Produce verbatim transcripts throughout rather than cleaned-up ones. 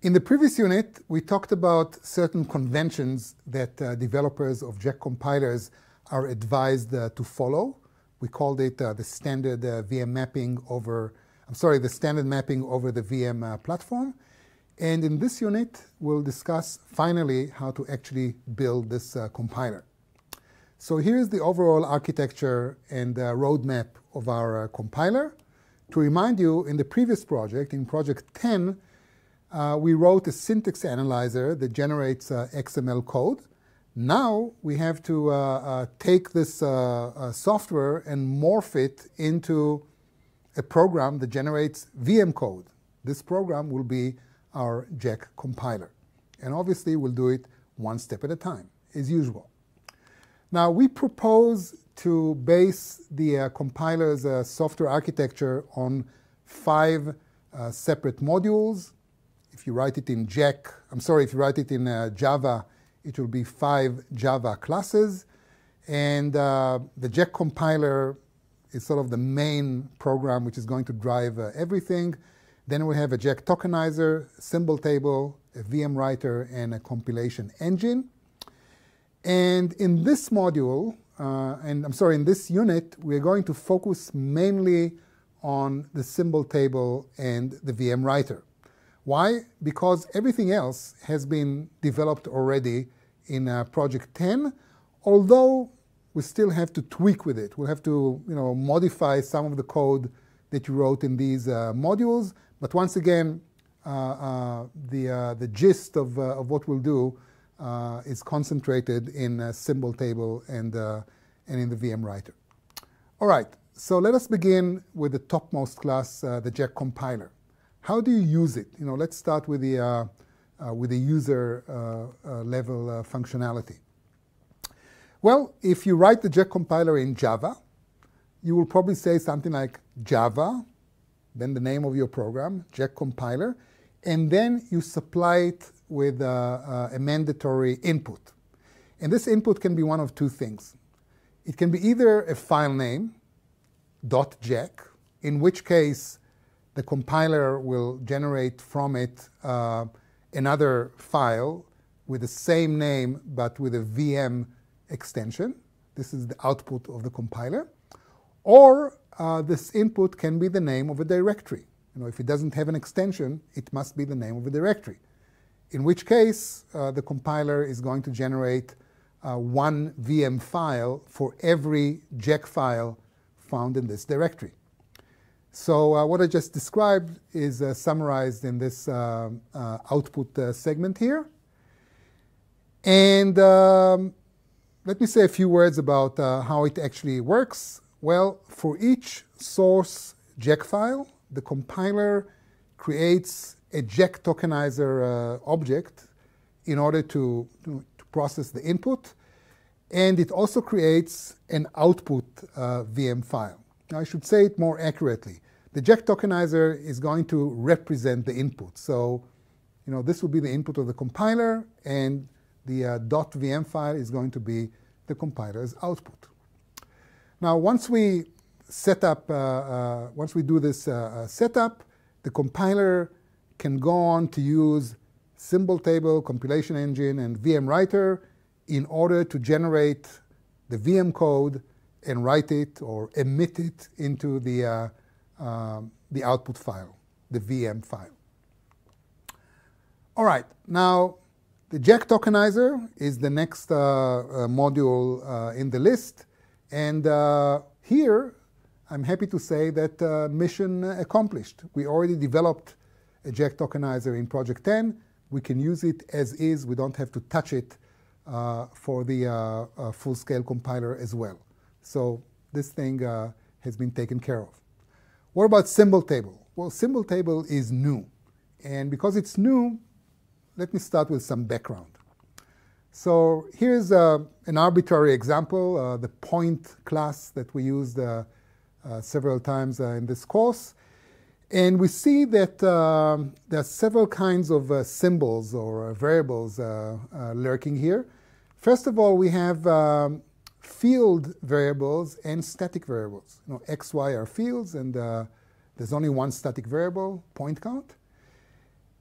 In the previous unit, we talked about certain conventions that uh, developers of Jack compilers are advised uh, to follow. We called it uh, the standard uh, V M mapping over, I'm sorry, the standard mapping over the V M uh, platform. And in this unit, we'll discuss finally how to actually build this uh, compiler. So here's the overall architecture and uh, roadmap of our uh, compiler. To remind you, in the previous project, in project ten, uh, we wrote a syntax analyzer that generates uh, X M L code. Now we have to uh, uh, take this uh, uh, software and morph it into a program that generates V M code. This program will be our Jack compiler. And obviously, we'll do it one step at a time, as usual. Now, we propose to base the uh, compiler's uh, software architecture on five uh, separate modules. If you write it in Jack, I'm sorry, if you write it in uh, Java, it will be five Java classes. And uh, the Jack compiler is sort of the main program which is going to drive uh, everything. Then we have a Jack tokenizer, symbol table, a V M writer, and a compilation engine. And in this module, uh, and I'm sorry, in this unit, we're going to focus mainly on the symbol table and the V M writer. Why? Because everything else has been developed already in uh, project ten, although we still have to tweak with it. We'll have to, you know, modify some of the code that you wrote in these uh, modules. But once again, uh, uh, the, uh, the gist of, uh, of what we'll do uh, is concentrated in uh, symbol table and, uh, and in the V M writer. All right, so let us begin with the topmost class, uh, the Jack compiler. How do you use it? You know, let's start with the, uh, uh, with the user uh, uh, level uh, functionality. Well, if you write the Jack compiler in Java, you will probably say something like Java, then the name of your program, Jack compiler, and then you supply it with uh, uh, a mandatory input. And this input can be one of two things. It can be either a file name, .jack, in which case the compiler will generate from it uh, another file with the same name but with a V M extension. This is the output of the compiler. Or uh, this input can be the name of a directory. You know, if it doesn't have an extension, it must be the name of a directory. In which case, uh, the compiler is going to generate uh, one V M file for every Jack file found in this directory. So uh, what I just described is uh, summarized in this uh, uh, output uh, segment here. And um, let me say a few words about uh, how it actually works. Well, for each source Jack file, the compiler creates a Jack tokenizer uh, object in order to, to, to process the input. And it also creates an output uh, V M file. Now, I should say it more accurately. The Jack tokenizer is going to represent the input. So, you know, this will be the input of the compiler, and the uh, .vm file is going to be the compiler's output. Now, once we set up, uh, uh, once we do this uh, setup, the compiler can go on to use symbol table, compilation engine, and V M writer in order to generate the V M code and write it or emit it into the, uh, uh, the output file, the V M file. All right, now the Jack tokenizer is the next uh, uh, module uh, in the list. And uh, here, I'm happy to say that uh, mission accomplished. We already developed a Jack tokenizer in project ten. We can use it as is. We don't have to touch it uh, for the uh, uh, full-scale compiler as well. So this thing uh, has been taken care of. What about symbol table? Well, symbol table is new. And because it's new, let me start with some background. So here's uh, an arbitrary example, uh, the point class that we used uh, uh, several times uh, in this course. And we see that uh, there are several kinds of uh, symbols or uh, variables uh, uh, lurking here. First of all, we have um, field variables and static variables. You know, X, Y are fields, and uh, there's only one static variable, point count.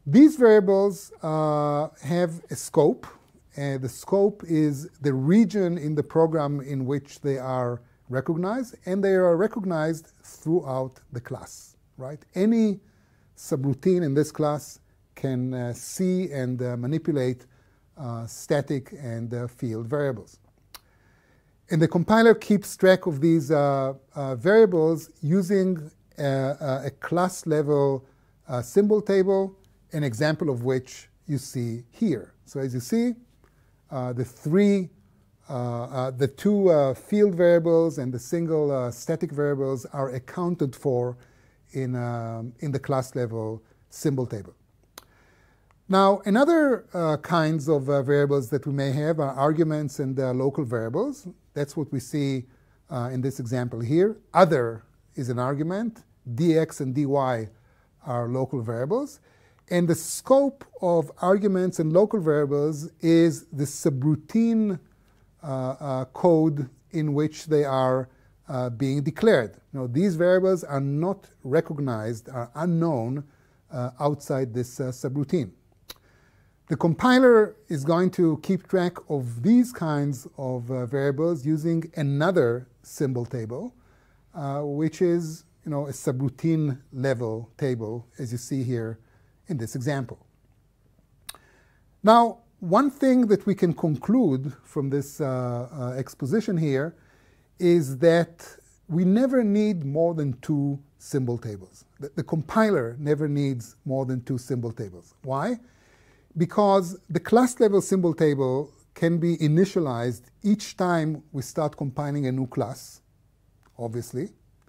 These variables uh, have a scope, and the scope is the region in the program in which they are recognized, and they are recognized throughout the class, right? Any subroutine in this class can uh, see and uh, manipulate uh, static and uh, field variables. And the compiler keeps track of these uh, uh, variables using a, a class level uh, symbol table, an example of which you see here. So as you see, uh, the three, uh, uh, the two uh, field variables and the single uh, static variables are accounted for in, um, in the class level symbol table. Now, another uh, kinds of uh, variables that we may have are arguments and uh, local variables. That's what we see uh, in this example here. Other is an argument. Dx and dy are local variables. And the scope of arguments and local variables is the subroutine uh, uh, code in which they are uh, being declared. Now, these variables are not recognized, are unknown uh, outside this uh, subroutine. The compiler is going to keep track of these kinds of uh, variables using another symbol table, uh, which is, you know, a subroutine level table, as you see here in this example. Now, one thing that we can conclude from this uh, uh, exposition here is that we never need more than two symbol tables. The, the compiler never needs more than two symbol tables. Why? Because the class level symbol table can be initialized each time we start compiling a new class, obviously.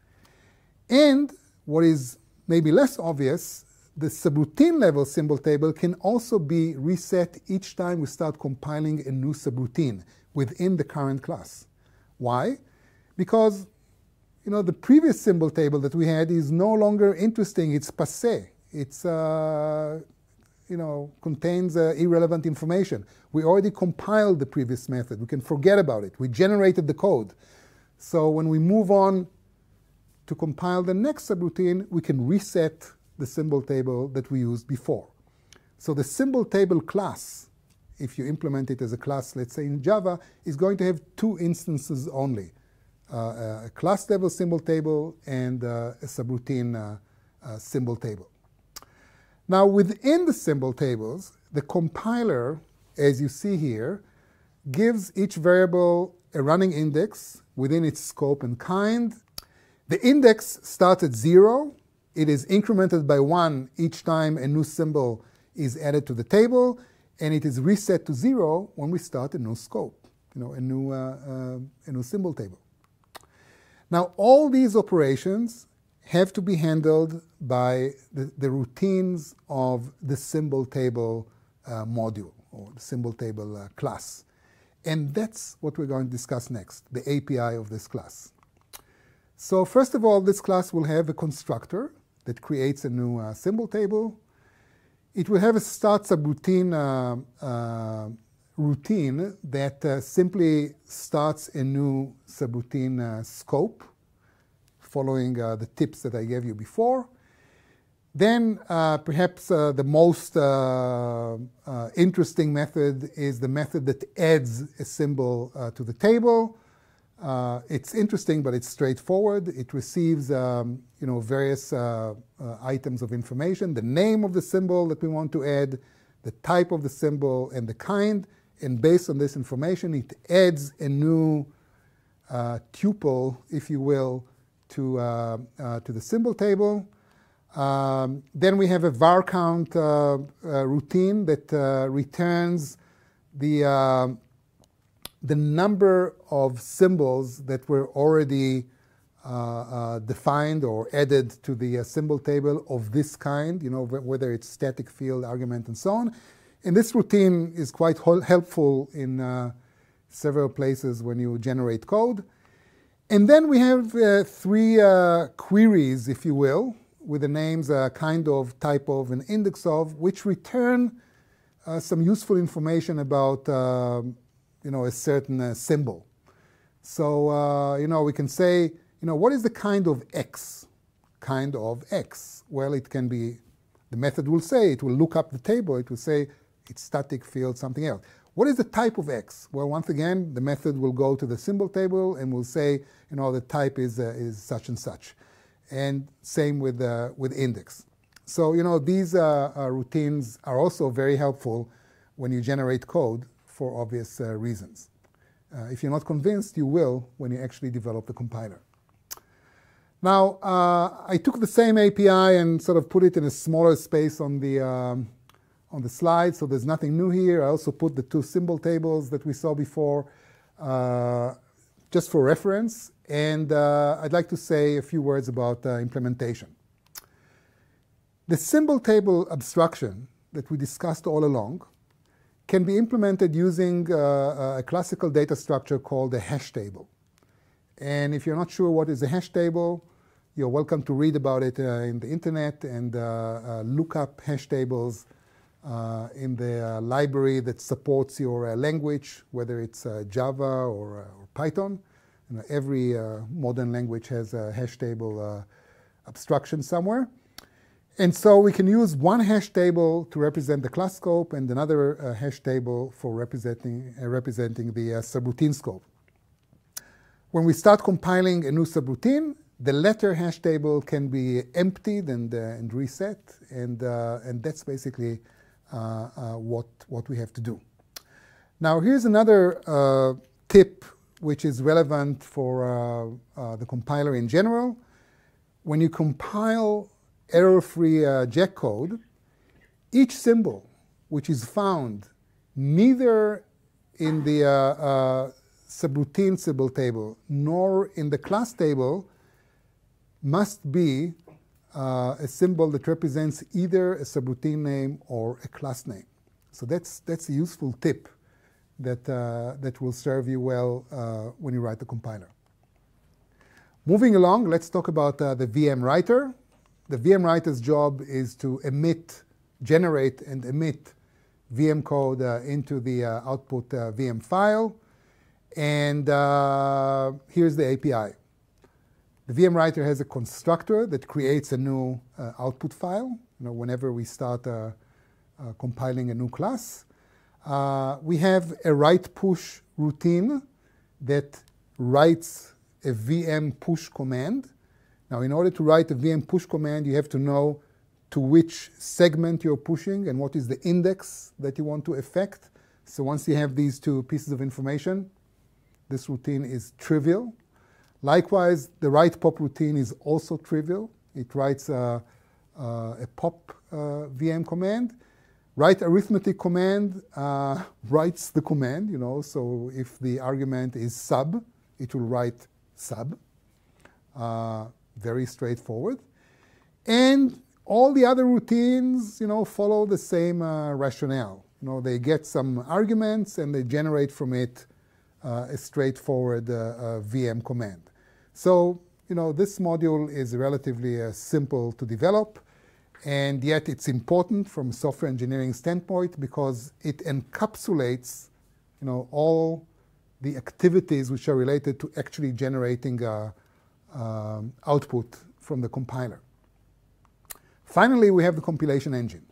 And what is maybe less obvious, the subroutine level symbol table can also be reset each time we start compiling a new subroutine within the current class. Why? Because, you know, the previous symbol table that we had is no longer interesting. It's passé. It's, uh, you know, contains uh, irrelevant information. We already compiled the previous method. We can forget about it. We generated the code. So when we move on to compile the next subroutine, we can reset the symbol table that we used before. So the symbol table class, if you implement it as a class, let's say in Java, is going to have two instances only, uh, a class level symbol table and uh, a subroutine uh, uh, symbol table. Now, within the symbol tables, the compiler, as you see here, gives each variable a running index within its scope and kind. The index starts at zero. It is incremented by one each time a new symbol is added to the table, and it is reset to zero when we start a new scope, you know, a new, uh, uh, a new symbol table. Now, all these operations have to be handled by the, the routines of the symbol table uh, module, or the symbol table uh, class. And that's what we're going to discuss next, the A P I of this class. So first of all, this class will have a constructor that creates a new uh, symbol table. It will have a start subroutine uh, uh, routine that uh, simply starts a new subroutine uh, scope, following uh, the tips that I gave you before. Then uh, perhaps uh, the most uh, uh, interesting method is the method that adds a symbol uh, to the table. Uh, it's interesting, but it's straightforward. It receives um, you know, various uh, uh, items of information, the name of the symbol that we want to add, the type of the symbol, and the kind. And based on this information, it adds a new uh, tuple, if you will, to, uh, uh, to the symbol table. Um, then we have a var count uh, uh, routine that uh, returns the uh, the number of symbols that were already uh, uh, defined or added to the uh, symbol table of this kind, you know, whether it's static, field, argument, and so on. And this routine is quite helpful in uh, several places when you generate code. And then we have uh, three uh, queries, if you will, with the names uh, kind of, type of, and index of, which return uh, some useful information about uh, you know, a certain uh, symbol. So, uh, you know, we can say, you know, what is the kind of X? Kind of X. Well, it can be The method will say, it will look up the table, it will say it's static field something else. What is the type of X? Well, once again, the method will go to the symbol table and will say, you know, the type is, uh, is such and such. And same with, uh, with index. So, you know, these uh, uh, routines are also very helpful when you generate code for obvious uh, reasons. Uh, if you're not convinced, you will when you actually develop the compiler. Now, uh, I took the same A P I and sort of put it in a smaller space on the, um, on the slide, so there's nothing new here. I also put the two symbol tables that we saw before uh, just for reference. And uh, I'd like to say a few words about uh, implementation. The symbol table abstraction that we discussed all along can be implemented using uh, a classical data structure called a hash table. And if you're not sure what is a hash table, you're welcome to read about it uh, in the internet and uh, uh, look up hash tables uh, in the uh, library that supports your uh, language, whether it's uh, Java or, uh, or Python. You know, every uh, modern language has a hash table uh, abstraction somewhere. And so we can use one hash table to represent the class scope and another uh, hash table for representing, uh, representing the uh, subroutine scope. When we start compiling a new subroutine, the letter hash table can be emptied and, uh, and reset, and, uh, and that's basically uh, uh, what, what we have to do. Now here's another uh, tip which is relevant for uh, uh, the compiler in general. When you compile error-free uh, Jack code, each symbol which is found neither in the uh, uh, subroutine symbol table nor in the class table must be uh, a symbol that represents either a subroutine name or a class name. So that's, that's a useful tip that, uh, that will serve you well uh, when you write the compiler. Moving along, let's talk about uh, the V M writer. The V M writer's job is to emit, generate and emit V M code uh, into the uh, output uh, V M file. And uh, here's the A P I. The V M writer has a constructor that creates a new uh, output file. You know, whenever we start uh, uh, compiling a new class. Uh, we have a write push routine that writes a V M push command. Now, in order to write a V M push command, you have to know to which segment you're pushing and what is the index that you want to affect. So once you have these two pieces of information, this routine is trivial. Likewise, the write pop routine is also trivial. It writes a, a, a pop uh, V M command. Write arithmetic command uh, writes the command, you know, so if the argument is sub, it will write sub. Uh, very straightforward. And all the other routines, you know, follow the same uh, rationale. You know, they get some arguments and they generate from it uh, a straightforward uh, uh, V M command. So, you know, this module is relatively uh, simple to develop, and yet it's important from a software engineering standpoint because it encapsulates, you know, all the activities which are related to actually generating uh, um, output from the compiler. Finally, we have the compilation engine.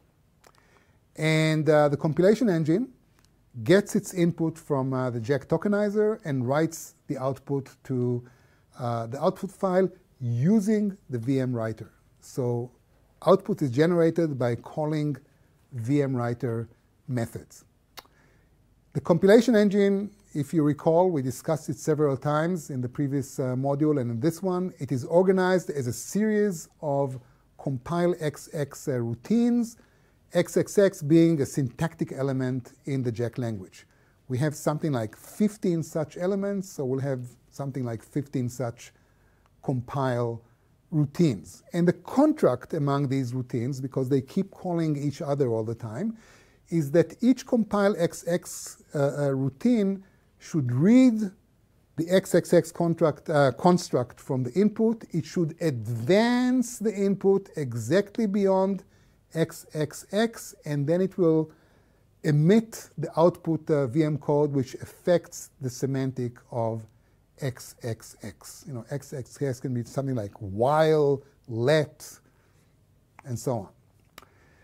And uh, the compilation engine gets its input from uh, the Jack tokenizer and writes the output to uh, the output file using the V M writer. So output is generated by calling V M writer methods. The compilation engine, if you recall, we discussed it several times in the previous uh, module and in this one. It is organized as a series of compile X X uh, routines, X X X being a syntactic element in the Jack language. We have something like fifteen such elements, so we'll have something like fifteen such compile routines. And the contract among these routines, because they keep calling each other all the time, is that each compile X X uh, uh, routine should read the X X X contract, uh, construct from the input. It should advance the input exactly beyond X X X, and then it will emit the output uh, V M code which affects the semantic of X X X. You know, X X X can be something like while, let, and so on.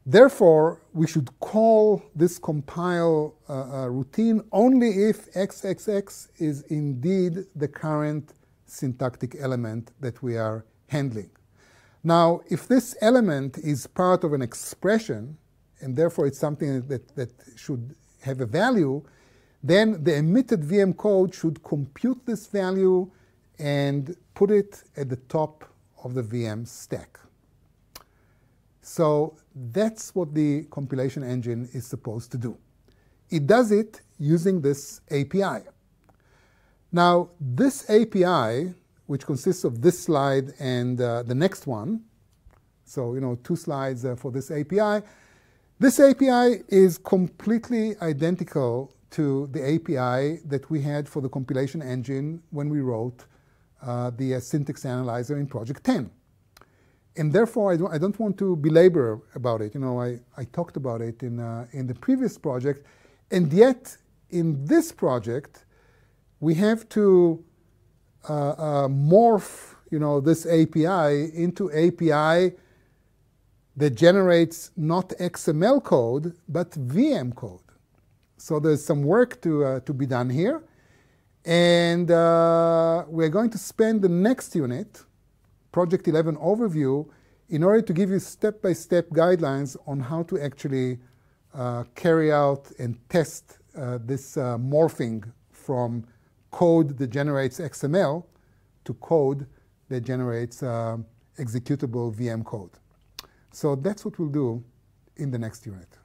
Therefore, we should call this compile uh, uh, routine only if X X X is indeed the current syntactic element that we are handling. Now, if this element is part of an expression, and therefore it's something that, that should have a value, then the emitted V M code should compute this value and put it at the top of the V M stack. So that's what the compilation engine is supposed to do. It does it using this A P I. Now, this A P I, which consists of this slide and uh, the next one, so you know, two slides uh, for this A P I, this A P I is completely identical to the A P I that we had for the compilation engine when we wrote uh, the uh, syntax analyzer in Project ten. And therefore, I don't, I don't want to belabor about it. You know, I, I talked about it in, uh, in the previous project. And yet, in this project, we have to uh, uh, morph, you know, this A P I into A P I that generates not X M L code, but V M code. So there's some work to, uh, to be done here. And uh, we're going to spend the next unit, Project eleven overview, in order to give you step-by-step guidelines on how to actually uh, carry out and test uh, this uh, morphing from code that generates X M L to code that generates uh, executable V M code. So that's what we'll do in the next unit.